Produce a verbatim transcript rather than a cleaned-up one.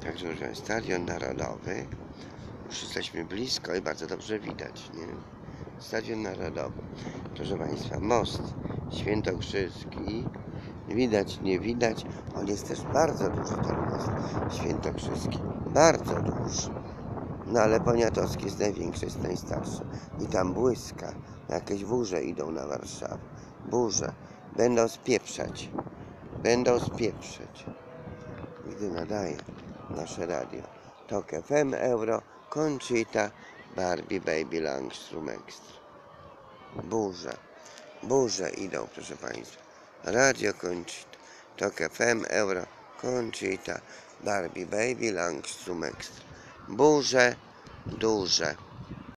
Także użyłem Stadion Narodowy. Już jesteśmy blisko i bardzo dobrze widać, nie? Stadion Narodowy. Proszę Państwa, most Świętokrzyski. Widać, nie widać. On jest też bardzo duży, ten most Świętokrzyski. Bardzo duży. No ale Poniatowski jest największy, jest najstarszy. I tam błyska. Jakieś burze idą na Warszawę. Burze. Będą spieprzać. Będą spieprzać. Gdy nadaje nasze radio. Tok F M, Euro, Conchita, Barbie, Baby, Langstrom Extra. Burze. Burze idą, proszę Państwa. Radio Conchita, Tok F M, Euro, Conchita, Barbie, Baby, Langstrom Extra. Burze duże.